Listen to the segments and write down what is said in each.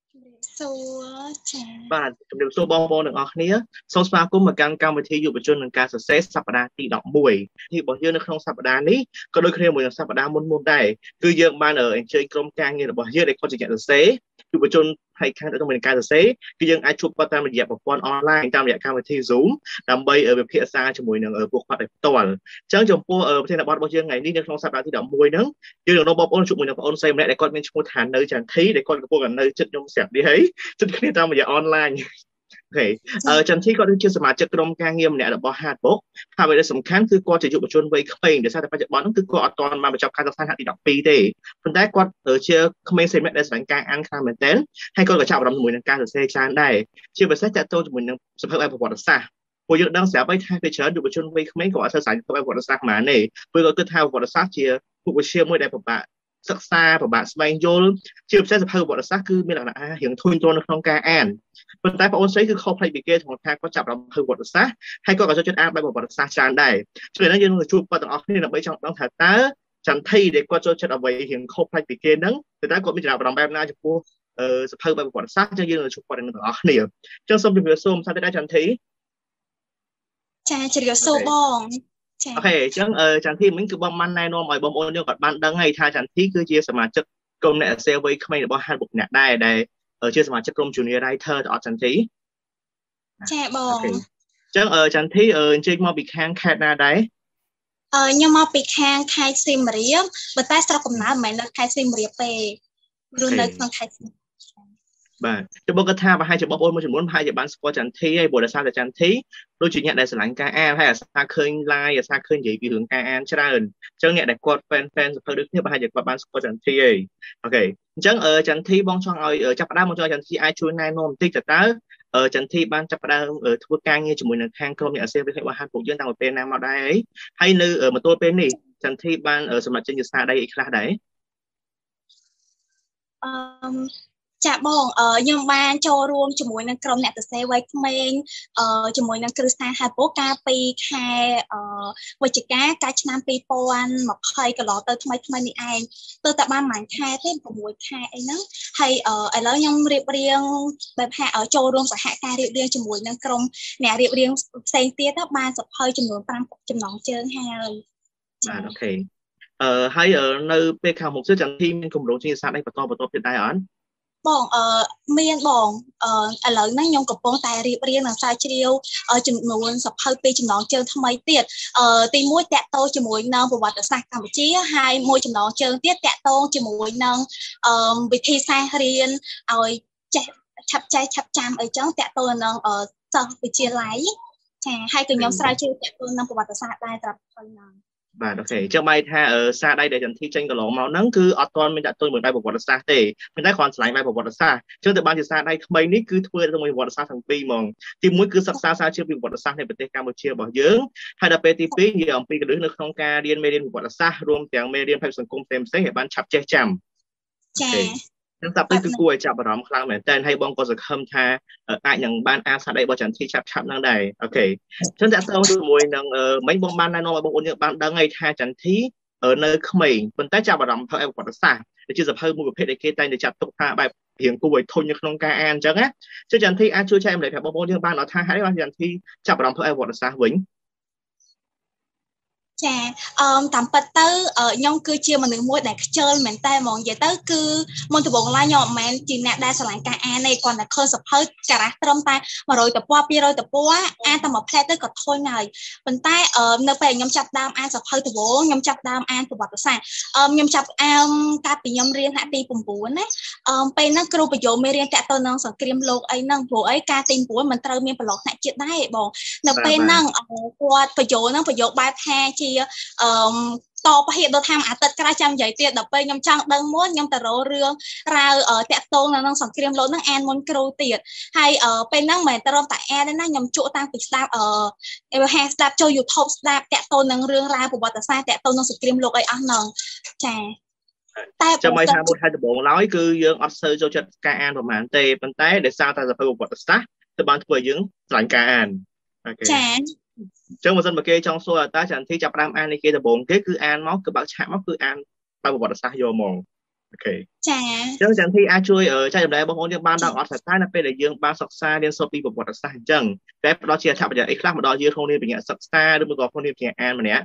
số chả បាទជំរាបសួរបងប្អូនទាំងអស់គ្នាសូមស្វាគមន៍មកកាន់កម្មវិធីយុវជននឹងការសរសេរសប្តាហ៍ទី11ទីរបស់យើងនៅក្នុងសប្តាហ៍នេះក៏ដូចគ្នាមួយនឹងសប្តាហ៍មុនដែរគឺយើងបានអញ្ជើញក្រុមការងាររបស់យើងដែលគាត់ជាអ្នកសរសេរយុវជនផ្នែកខាងទៅនឹងការសរសេរគឺយើងអាចជួបគាត់តាមរយៈប្រព័ន្ធអនឡាញតាមរយៈកម្មវិធី Zoom ដើម្បីវិភាសាជាមួយនឹងពួកគាត់ដោយផ្ទាល់អញ្ចឹងចំពោះប្រធានបទរបស់យើងថ្ងៃនេះនៅក្នុងសប្តាហ៍ទី11ហ្នឹងយើងនឹងបងប្អូនជួបមួយនឹងបងប្អូនស្រីម្នាក់ដែលគាត់មានឈ្មោះថានៅចន្ទធីដែលគាត់កំពុងនៅចិត្តខ្ញុំស្រាប់នេះហើយចិត្តគ្នាតាមរយៈអនឡាញចន្ទធីគាត់គឺជាសមាជិកក្រុមការងារម្នាក់របស់ Hardbook ហើយអ្វីដែលសំខាន់គឺគាត់ជាយុវជនវ័យក្មេងដែលសារតែបច្ចុប្បន្នហ្នឹងគឺគាត់អត់ទាន់បានបញ្ចប់ការសិក្សាថ្នាក់ទី12ទេប៉ុន្តែគាត់ជាក្មេងស្រីម្នាក់ដែលស្រឡាញ់ការអានខ្លាំងមែនទែនហើយគាត់ក៏ចាប់អារម្មណ៍ជាមួយនឹងការសរសេរច្រើនដែរជាពិសេសតាក់ទងជាមួយនឹងសភៅបែបប្រវត្តិសាស្ត្រពួកយើងដឹងស្រាប់ហើយថាពេលច្រើនយុវជនវ័យក្មេងក៏អត់សូវស្រឡាញ់សភៅបែបប្រវត្តិសាស្ត្រប៉ុន្មានទេព្រោះគាត់គិតថាប្រវត្តិសាស្ត្រជាមុខវិជ្ជាមួយដែលពិបាកសិក្សាពិបាកស្វែងយល់ជាពិសេសសភៅប្រវត្តិសាស្ត្រគឺមានលក្ខណៈរៀងធុញទ្រាន់នៅក្នុងការអានប៉ុន្តែបងអូនស្រីគឺខុសប្លែកពីគេក្នុងថាគាត់ចាប់អារម្មណ៍ប្រវត្តិសាស្ត្រហើយគាត់ក៏ចូលចិត្តអានបែបប្រវត្តិសាស្ត្រច្រើនដែរជួយដល់យើងនឹងជួបគាត់ទាំងអស់គ្នាដើម្បីចង់ដឹងថាតើចន្ទធីដែលគាត់ចូលចិត្តអ្វីរៀងខុសប្លែកពីគេហ្នឹងតើគាត់មានចំណាប់អារម្មណ៍បែបណាចំពោះសភៅបែបប្រវត្តិសាស្ត្រចឹងយើងនឹងជួបគាត់ទាំងអស់គ្នាចឹងសូមជម្រាបសួរមិនថាទេដែរចន្ទធីចាជម្រាបសួរបងចាអូខេអញ្ចឹងចន្ទធីមិញគឺបងបានណែនាំឲ្យបងប្អូនយើងគាត់បានដឹងហើយថាចន្ទធីគឺជាសមាជិកក្រុមអ្នកសរសេរវ័យក្មេងរបស់ Hardbook ម្នាក់ដែរដែលជាសមាជិកក្រុម Junior Writer ទៅអត់ចន្ទធីចាបងអញ្ចឹងចន្ទធីអញ្ជើញមកពីខាងខេត្តណាដែរខ្ញុំមកពីខាងខេត្តសៀមរាបប៉ុន្តែស្រុកកំណើតមិនមែននៅខេត្តសៀមរាបទេរស់នៅក្នុងខេត្តសៀមរាបបាទចុះបងគាត់ថាប្រហែលជាបងប្អូនមួយចំនួនប្រហែលជាបានស្គាល់ចន្ទធីហើយព្រោះដោយសារតែចន្ទធីដូចជាអ្នកដែលស្រឡាញ់ការអានហើយអាសាឃើញ live អាសាឃើញនិយាយពីរឿងការអានច្រើនអញ្ចឹងអ្នកដែលគាត់ fan សភៅដូចគ្នាប្រហែលជាគាត់បានស្គាល់ចន្ទធីហើយអូខេអញ្ចឹងចន្ទធីបងចង់ឲ្យចាប់ផ្ដើមមកចង់ចន្ទធីអាចជួយណែនាំបន្តិចតើចន្ទធីបានចាប់ផ្ដើមធ្វើការងារជាមួយនឹងខាងក្រុមអ្នកសរសេររបស់ Hardbook យើងតាំងពីពេលណាមកដែរហើយនៅមកទល់ពេលនេះចន្ទធីបានសម្រាប់ចេញជាស្នាដៃអីខ្លះដែរចាបងខ្ញុំបានចូលរួមជាមួយនឹងក្រុមអ្នកសរសេរវ័យក្មេងជាមួយនឹងគ្រឹះស្ថាន Hardbook កាលពីខែវិច្ឆិកាកាលឆ្នាំ2020កន្លងទៅថ្មីនេះឯងទៅតែបានប្រហែលខែទេ6ខែអីហ្នឹងហើយឥឡូវខ្ញុំរៀបរៀងបែបថាចូលរួមសហការរៀបរៀងជាមួយនឹងក្រុមអ្នករៀបរៀងផ្សេងទៀតបានសភៅចំនួន5ចំណងជើងហើយបាទអូខេហើយនៅពេលខាងមុខចន្ទធីមានគម្រោងជាសាស្ត្រអីបន្តទៀតដែរអត់បងមានបងឥឡូវហ្នឹងខ្ញុំកំពុងតែរៀបរៀងនិងស្រាវជ្រាវចំនួនសភៅ2ចំណងជើងថ្មីទៀតទី1តាក់ទងជាមួយនឹងប្រវត្តិសាស្ត្រកម្ពុជាហើយមួយចំណងជើងទៀតតាក់ទងជាមួយនឹងវិធីសាស្ត្ររៀនឲ្យចេះឆាប់ចាំអីចឹងតាក់ទងនឹងសិស្សវិទ្យាល័យចាហើយក៏ខ្ញុំស្រាវជ្រាវតាក់ទងនឹងប្រវត្តិសាស្ត្រដែរត្រឹមហ្នឹងបាទអូខេអញ្ចឹងបាយថាសារដៃដែលចន្ទធីចេញកន្លងមកហ្នឹងគឺអត់ទាន់មានដាក់ទុយមួយបែបប្រវត្តិសាស្ត្រទេប៉ុន្តែគ្រាន់ឆ្លៃបែបប្រវត្តិសាស្ត្រអញ្ចឹងទៅបានជាសារដៃថ្មីនេះគឺធ្វើទៅមួយប្រវត្តិសាស្ត្រទាំងពីរហ្មងទី1គឺសិក្សាស្រាវជ្រាវពីប្រវត្តិសាស្ត្រនៃប្រទេសកម្ពុជារបស់យើងហើយដល់ពេលទី2និយាយអំពីកលឹះនៅក្នុងការរៀនមេរៀនប្រវត្តិសាស្ត្ររួមទាំងមេរៀនផ្នែកសង្គមផ្សេងៗឲ្យបានឆាប់ចេះចាំចានឹងតាប់ទៅគឺគួរឲ្យចាប់អារម្មណ៍ខ្លាំងមែនតើហើយបងក៏សង្ឃឹមថាអាចនឹងបានអានសារដៃរបស់ចន្ទធីឆាប់ហ្នឹងដែរអូខេអញ្ចឹងតាក់ទងជាមួយនឹងមិញបងបានណែនាំឲ្យបងប្អូនយើងបានដឹងហើយថាចន្ទធីនៅក្មេងប៉ុន្តែចាប់អារម្មណ៍ធ្វើឲ្យប្រវត្តិសាស្ត្រដែលជាសភៅមួយប្រភេទដែលគេតែងតែចាត់ទុកថាបែបរៀងគួរឲ្យធុញនៅក្នុងការអានអញ្ចឹងណាចន្ទធីអាចជួយចែករំលែកប្រាប់បងប្អូនយើងបានថាហេតុអីបានចន្ទធីចាប់អារម្មណ៍ធ្វើឲ្យប្រវត្តិសាស្ត្រវិញចាតាមពិតទៅខ្ញុំគឺជាមនុស្សមួយដែលខ្ជិលមែនតើហ្មងនិយាយទៅគឺមុនដំបូងឡើយខ្ញុំមិនមែនជាអ្នកដែលស្រឡាញ់ការអានទេគ្រាន់តែឃើញសភៅការ៉ាស់ត្រឹមតែ100ទំព័រ200ទំព័រអានតែមួយផ្លែទៅក៏ធុញហើយប៉ុន្តែនៅពេលខ្ញុំចាប់ដើមអានសភៅដំបូងខ្ញុំចាប់ដើមអានប្រវត្តិសាស្ត្រខ្ញុំចាប់អានកាលពីខ្ញុំរៀនថ្នាក់ទី9ណាពេលហ្នឹងគ្រូបញ្យោមេរៀនតាក់ទងនឹងសង្គ្រាមលោកអីហ្នឹងព្រោះអីការទី9មិនត្រូវមានប្រឡងថ្នាក់ជាតិដែរបងនៅពេលហ្នឹងគាត់បញ្យោហ្នឹងបញ្យោបែបថាជាតបហេតុដល់ថាអាទិត្យក្រោយចាំនិយាយទៀតដល់ពេលខ្ញុំចង់ដឹងមុនខ្ញុំទៅរករឿងរ៉ាវតាក់ទងនៅក្នុងសង្គ្រាមលោកហ្នឹងអានមុនគ្រូទៀតហើយពេលហ្នឹងមិនត្រឹមតែអានទេណាខ្ញុំជក់តាំងពីស្ដាប់ស្ដាប់ចូល YouTube ស្ដាប់តាក់ទងនឹងរឿងរ៉ាវប្រវត្តិសាស្ត្រតាក់ទងនឹងសង្គ្រាមលោកអីអស់ហ្នឹងចាតែចាំឲ្យថាមុនហើយដំបូងឡើយគឺយើងអត់សូវចូលចិត្តការអានប្រហែលទេប៉ុន្តែដោយសារតែសភៅប្រវត្តិសាស្ត្រទៅបានធ្វើឲ្យយើងស្រឡាញ់ការអានអូខេចាអញ្ចឹងបើសិនមកគេចង់សួរតើចន្ទធីចាប់ផ្ដើមអាននេះគេដំបូងគេគឺអានមកគឺបើកឆាកមកគឺអានបែបប្រវត្តិសាស្ត្រយកហ្មងអូខេចាចឹងចាំទីអាចជួយចែករំលែកបងប្អូនយើងបានដល់អត់ស្ថាននៅពេលដែលយើងបានសិក្សារៀនសូត្រពីប្រវត្តិសាស្ត្រអញ្ចឹងតែផ្ដល់ជាអត្ថប្រយោជន៍អីខ្លះមកដល់យើងក្នុងនាមជាអ្នកសិក្សាឬមកក៏ក្នុងនាមជាអានម្នាក់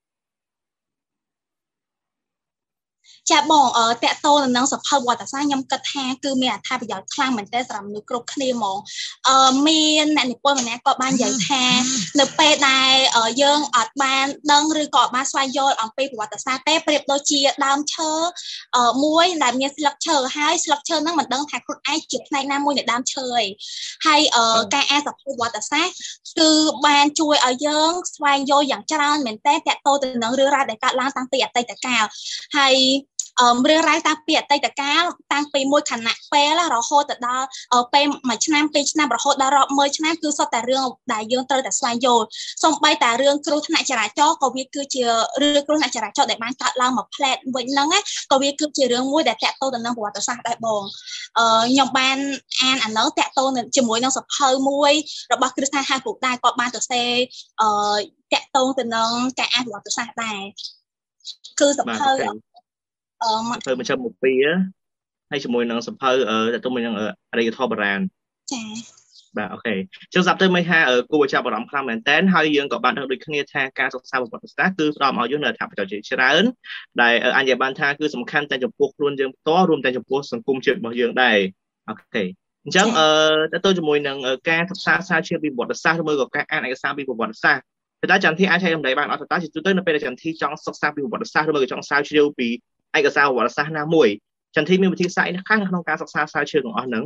ចាបងតកតទៅនឹងសភៅវត្តសាស្ត្រខ្ញុំគិតថាគឺមានអត្ថប្រយោជន៍ខ្លាំងមែនទែនសម្រាប់មនុស្សគ្រប់គ្នាហ្មងមានអ្នកនិពន្ធម្នាក់ក៏បាននិយាយថានៅពេលដែលយើងអត់បានដឹងឬក៏អត់បានស្វែងយល់អំពីប្រវត្តិសាស្ត្រទេប្រៀបដូចជាដើមឈើមួយដែលមានស្លឹកឈើហើយស្លឹកឈើហ្នឹងមិនដឹងថាខ្លួនឯងជាផ្នែកណាមួយនៃដើមឈើឯងហើយការអានសភៅវត្តសាស្ត្រគឺបានជួយឲ្យយើងស្វែងយល់យ៉ាងច្រើនមែនទែនតកតទៅនឹងរឿងរ៉ាវដែលកើតឡើងតាំងពីអតីតកាលហើយរឿងរ៉ាវតាំងពីអតីតកាលតាំងពីមួយខណៈពេលរហូតទៅដល់ពេលមួយឆ្នាំពីរឆ្នាំរហូតដល់រាប់ម៉ឺនឆ្នាំគឺសុទ្ធតែរឿងដែលយើងត្រូវតែស្វែងយល់សូម្បីតែរឿងគ្រោះថ្នាក់ចរាចរណ៍ក៏វាគឺជារឿងគ្រោះថ្នាក់ចរាចរណ៍ដែលបានកើតឡើងមកផ្លែតវិញហ្នឹងក៏វាគឺជារឿងមួយដែលតាក់ទងទៅនឹងប្រវត្តិសាស្ត្រដែរបងខ្ញុំបានអានអានោះតាក់ទងជាមួយនឹងសភៅមួយរបស់គ្រិស្ថាហាពូដែរក៏បានសរសេរតាក់ទងទៅនឹងការអានប្រវត្តិសាស្ត្រដែរគឺសភៅសភៅបញ្ចាំមកពីហើយជាមួយនឹងសភៅទៅជាមួយនឹងអរិយធម៌បុរាណចា៎បាទអូខេចឹងស្រាប់ទៅមិនថាគួរចាប់អារម្មណ៍ខ្លាំងមែនតើហើយយើងក៏បានដឹងដូចគ្នាថាការសិក្សាប្រវត្តិសាស្ត្រគឺផ្ដល់មកយើងនៅអត្ថប្រយោជន៍ច្រើនដែលអញ្ញបានថាគឺសំខាន់តែចំពោះខ្លួនយើងផ្ទាល់រួមទាំងចំពោះសង្គមជាតិរបស់យើងដែរអូខេអញ្ចឹងទៅជាមួយនឹងការសិក្សាស្រាវជ្រាវពីប្រវត្តិសាស្ត្រឬក៏ការអានឯកសារពីប្រវត្តិសាស្ត្រតែចន្ទធីអាចចែករំលែកបានអត់តើជាទូទៅនៅពេលដែលចន្ទធីចង់សិក្សាពីប្រវត្តិសាស្ត្រឬក៏ចង់ស្រាវជ្រាវពីឯកសារប្រវត្តិសាស្ត្រណាមួយចន្ទធីមានវិធីសាស្ត្រខ្លះនៅក្នុងការសិក្សាស្រាវជ្រាវទាំងអស់ហ្នឹង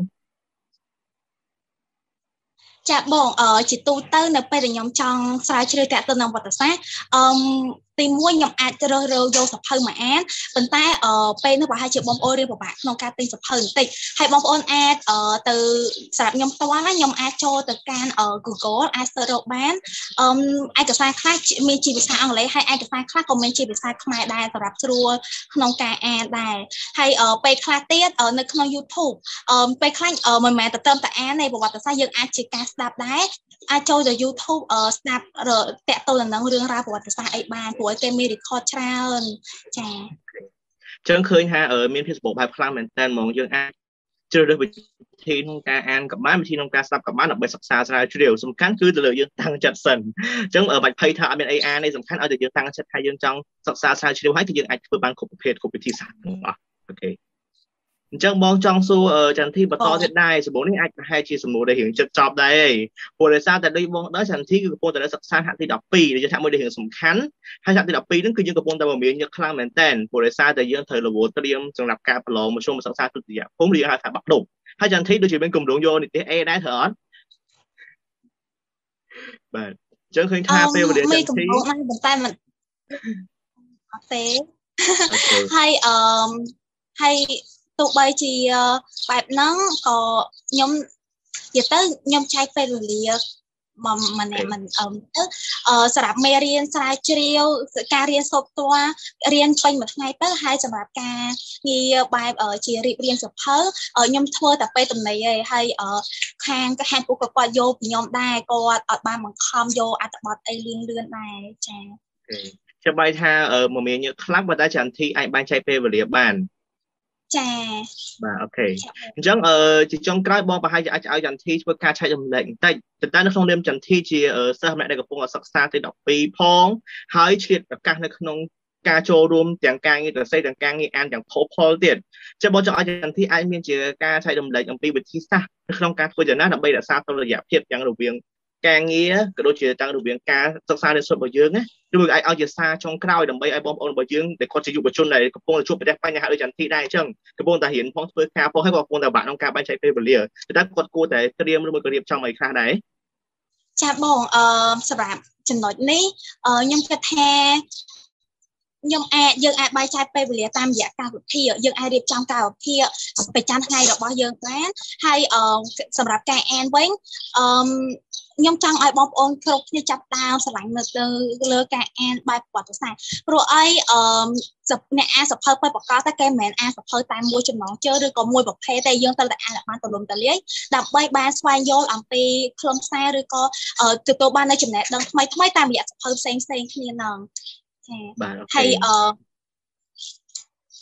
ចាបងជាទូទៅនៅពេលដែលខ្ញុំចង់ស្រាវជ្រាវតាក់ទងនឹងប្រវត្តិសាស្ត្រទីមួយខ្ញុំអាចរើសរើយកសភៅមកអានប៉ុន្តែពេលនោះប្រហែលជាបងប្អូនរៀនពិបាកក្នុងការទិញសភៅបន្តិចហើយបងប្អូនអាចទៅសម្រាប់ខ្ញុំផ្ទាល់ណាខ្ញុំអាចចូលទៅកាន់ Google អាច search រកបានឯកសារខ្លះមានជាភាសាអង់គ្លេសហើយឯកសារខ្លះក៏មានជាភាសាខ្មែរដែរសម្រាប់ស្រួលក្នុងការអានដែរហើយពេលខ្លះទៀតនៅក្នុង YouTube ពេលខ្លះមិនមែនតែត្រឹមតែអាននៃប្រវត្តិសាស្ត្រយើងអាចជាការស្ដាប់ដែរអាចចូលទៅ YouTube ស្ដាប់តាក់ទងនឹងរឿងរ៉ាវប្រវត្តិសាស្ត្រអីបានព្រោះគេមាន record ច្រើនចា៎ចឹងឃើញថាមានភាពសម្បូរបែបខ្លាំងមែនតើហ្មងយើងអាចជ្រើសរើសវិធីក្នុងការអានក៏បានវិធីក្នុងការស្ដាប់ក៏បានដើម្បីសិក្សាស្រាវជ្រាវសំខាន់គឺទៅលើយើងតាំងចិត្តសិនអញ្ចឹងបាច់ភ័យថាអត់មានអីអានទេសំខាន់ឲ្យតែយើងតាំងចិត្តថាយើងចង់សិក្សាស្រាវជ្រាវហើយគឺយើងអាចធ្វើបានគ្រប់ប្រភេទគ្រប់វិធីសាស្ត្រទាំងអស់អូខេអញ្ចឹងបងចង់សួរចន្ទធីបន្តទៀតដែរសំណួរនេះអាចប្រហែលជាសំណួរដែលរៀងចិត្តចប់ដែរព្រោះដោយសារតែដូចបងដល់ចន្ទធីគឺកំពុងតែសិក្សាថ្នាក់ទី12ដែលជាថ្នាក់មួយដែលរៀងសំខាន់ហើយថ្នាក់ទី12ហ្នឹងគឺយើងកំពុងតែមានញឹកខ្លាំងមែនតើព្រោះដោយសារតែយើងត្រូវរវល់ត្រៀមសម្រាប់ការប្រឡងមធ្យមសិក្សាទុតិយភូមិឬហៅថាបាក់ឌុបហើយចន្ទធីដូចជាមានគម្រោងយកនិទេស A ដែរត្រូវអត់បាទអញ្ចឹងឃើញថាពេលវេលាចន្ទធីមានគម្រោងហ្នឹងប៉ុន្តែមិនអត់ទេហើយហើយទោះបីជាបែបហ្នឹងក៏ខ្ញុំនិយាយទៅខ្ញុំចែកពេលវេលាម្នាក់មិនទៅសម្រាប់មេរៀនស្រាវជ្រាវការរៀនសូត្រផ្ទាល់រៀនពេញមួយថ្ងៃទៅហើយសម្រាប់ការងារបែបជារៀបរៀងសភៅខ្ញុំធ្វើតែពេលទំនេរឯងហើយខាងពួកគាត់យកពីខ្ញុំដែរគាត់អត់បានបង្ខំយកអត្ថបទអីលឿនដែរចា៎ចាំបាយថាមួយមានខ្លះបើតែចន្ទធីអាចបែងចែកពេលវេលាបានចាបាទអូខេអញ្ចឹងជាចុងក្រោយបងប្រហែលជាអាចឲ្យចន្ទធីធ្វើការឆែករំលែកបន្តិចតែនៅក្នុងនាមចន្ទធីជាសិស្សម្នាក់ដែលកំពុងសិក្សាទី12ផងហើយឆ្លៀតឱកាសនៅក្នុងការចូលរួមទាំងការងារសរសេរទាំងការងារអានទាំងផលទៀតចឹងបងចង់ឲ្យចន្ទធីអាចមានជាការឆែករំលែកអំពីវិធីសាស្ត្រនៅក្នុងការធ្វើយ៉ាងណាដើម្បីរក្សាតុល្យភាពទាំងរវាងការងារក៏ដូចជាទាំងរវាងការសិក្សារៀនសូត្ររបស់យើងណាឬអាចឲ្យជាសារចុងក្រោយដើម្បីឲ្យបងប្អូនរបស់យើងដែលគាត់ជាយុវជនដែលកំពុងជួបប្រទះបញ្ហាដូចចន្ទធីដែរអញ្ចឹងកំពុងតែរៀនផងធ្វើការផងហើយក៏កំពុងតែបាក់ក្នុងការបែងចែកពេលវេលាតែគាត់គួរតែត្រៀមឬមួយក៏រៀបចំអីខ្លះដែរចាបងសម្រាប់ចំណុចនេះខ្ញុំគិតថាយើងអាចបែងចែកពេលវេលាតាមរយៈកាលវិភាគយើងអាចរៀបចំកាលវិភាគប្រចាំថ្ងៃរបស់យើងបានហើយសម្រាប់ការអានវិញខ្ញុំចង់ឲ្យបងប្អូនគ្រប់គ្នាចាប់តាមស្រឡាញ់នៅលើការអានបែបប្រវត្តិសាស្ត្រព្រោះអីអ្នកអានសភៅបែបប្រកាសតែគេមិនមែនអានសភៅតែមួយចំណងជើងឬក៏មួយប្រភេទទេយើងត្រូវតែអានឲ្យបានទូលំទូលាយដើម្បីបានស្វែងយល់អំពីខ្លឹមសារឬក៏ទទួលបាននូវចំណេះដឹងថ្មីតាមរយៈសភៅផ្សេងគ្នាហ្នឹងបាទហើយ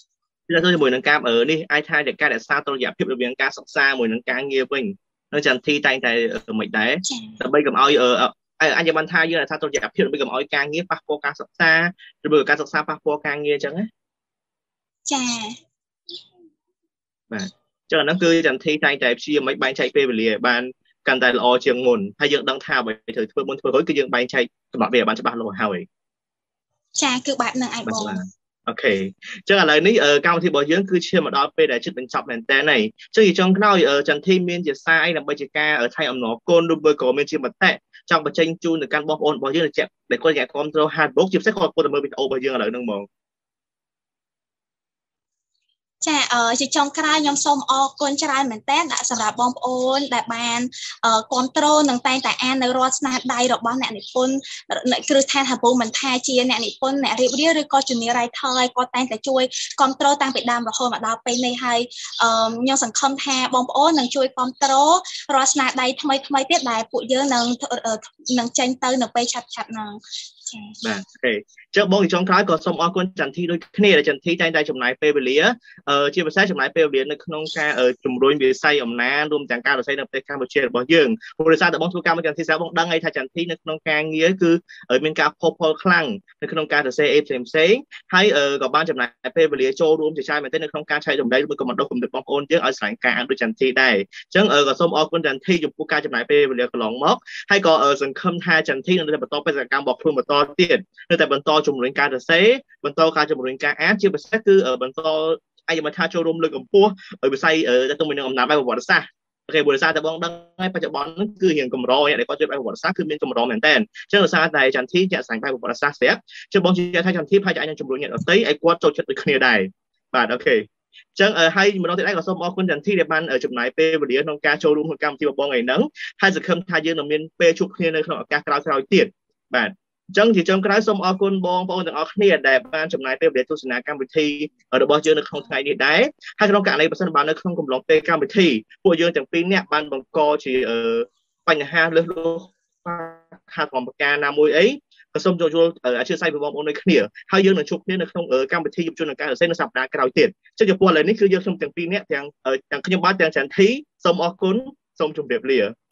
là tôi mùi nâng cam ở đi ai thay để ca để sao tôi giảm thiệp được việc ca sọc xa mùi nâng ca nghe mình nó chẳng thi tay tại ở mình đấy là bây cầm oi ở anh em ban thay như là sao tôi giảm thiệp bây cầm oi ca nghe passport ca sọc xa rồi bây giờ ca sọc xa passport ca nghe chẳng ấy chà mà cho nó cứ chẳng thi tay tại chia mấy bạn chạy về lìa bạn cần tại lo trường nguồn hay dựng đăng thao bởi thời thôi muốn thôi cứ dựng bạn chạy các bạn về bạn cho bạn lo hào chà cứ bạn nâng ai bông ok chứ là lời ní ở cao thì bảo dưỡng cứ chưa mà đó về để chức định chọc nền tảng này chứ gì trong cái nói ở trần thi miên chỉ sai là bây giờ ca ở thay ông nó côn đôi bơi cổ miên chỉ mà tệ trong một tranh chu được căn bom ôn bảo dưỡng được chẹp để coi nhẹ con trâu hạt bốc chip sẽ còn cô mới bị ô bảo dưỡng là lời nâng mong ចាជាចុងក្រោយខ្ញុំសូមអរគុណច្រើនមែនតើសម្រាប់បងប្អូនដែលបានគ្រប់គ្រងនិងតែងតែអាននៅរាល់ស្នាដៃរបស់អ្នកនិពន្ធគ្រឹះស្ថានហាពូមិនថាជាអ្នកនិពន្ធអ្នករៀបរៀងឬក៏ជំនាញ writer ហើយគាត់តែងតែជួយគ្រប់គ្រងតាំងពីដើមរហូតមកដល់ពេលនេះហើយខ្ញុំសង្ឃឹមថាបងប្អូននឹងជួយគ្រប់គ្រងរាល់ស្នាដៃថ្មីថ្មីទៀតដែលពួកយើងនឹងចេញទៅនៅពេលឆាប់ៗហ្នឹងបាទអូខេចុះបងចុងក្រោយក៏សូមអរគុណចន្ទធីដូចគ្នាដែលចន្ទធីតែងតែចំណាយពេលវេលាជាភាសាចំណាយពេលវេលានៅក្នុងការជំរុញវិស័យអំណាចរួមទាំងការរកស៊ីនៅប្រទេសកម្ពុជារបស់យើងព្រោះដោយសារតែបងធ្វើការមួយចន្ទធីស្រាប់បងដឹងហើយថាចន្ទធីនៅក្នុងការងារគឺមានការផុសផុលខ្លាំងនៅក្នុងការរកស៊ីផ្សេងហើយក៏បានចំណាយពេលវេលាចូលរួមជាច្រើនមែនទែននៅក្នុងការចែករំលែកឬក៏បណ្ដុះគំនិតបងប្អូនយើងឲ្យស្វែងការដូចចន្ទធីដែរអញ្ចឹងក៏សូមអរគុណចន្ទធីចំពោះការចំណាយពេលវេលាកន្លងមកហើយក៏សង្ឃឹមថាចន្ទធីនឹងបន្តបេសកកម្មរបស់ខ្លួនបន្តទៀតនៅតែបន្តជំរុញការសរសេរបន្តការជំរុញការអានជាពិសេសគឺបន្តអាយមថាចូលរួមលើកកម្ពស់ឲ្យវិស័យទៅទៅនឹងអំណាចបែបប្រវត្តិសាស្ត្រអូខេបរិស័ទតែបងដឹងហើយបច្ចុប្បន្នហ្នឹងគឺរៀងកម្រអ្នកដែលគាត់ជួយបែបប្រវត្តិសាស្ត្រគឺមានកម្រមែនតើអញ្ចឹងដោយសារតែចន្ទធីជាក់ស្ដែងបែបប្រវត្តិសាស្ត្រស្រាប់chứបងជឿថាចន្ទធីផាច់អាចនឹងជំរុញអ្នកដទៃឲ្យគាត់ចូលចិត្តដូចគ្នាដែរបាទអូខេអញ្ចឹងហើយម្ដងទៀតឯងក៏សូមអរគុណចន្ទធីដែលបានចំណាយពេលវេលាក្នុងការចូលរួមក្នុងកម្មវិធីរបស់បងថ្ងៃហ្នឹងហើយសង្ឃឹមថាយើងនឹងមានពេលជួបគ្នានៅក្នុងឱកាសក្រោយៗទៀតបាទអញ្ចឹងជាចុងក្រោយសូមអរគុណបងប្អូនទាំងអស់គ្នាដែលបានចំណាយពេលវេលាទស្សនាកម្មវិធីរបស់យើងនៅក្នុងថ្ងៃនេះដែរហើយក្នុងករណីបើសិនបើនៅក្នុងកំឡុងពេលកម្មវិធីពួកយើងទាំងពីរនាក់បានបង្កជាបញ្ហាលើសលុបខាតកម្មការណាមួយអីក៏សូមចូលអធិស្ឋានពីបងប្អូនដូចគ្នាហើយយើងនឹងជួបគ្នានៅក្នុងកម្មវិធីយុវជននិងការរកស៊ីនៅសប្តាហ៍ក្រោយទៀតចុះចំពោះឥឡូវនេះគឺយើងខ្ញុំទាំងពីរនាក់ទាំងខ្ញុំបាទទាំងចន្ទធីសូមអរគុណសូមជម្រាបលា